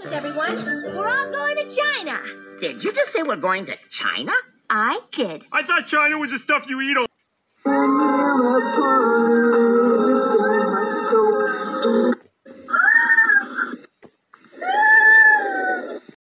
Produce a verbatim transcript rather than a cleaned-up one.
news, everyone. We're all going to China. Did you just say we're going to China? I did. I thought China was the stuff you eat.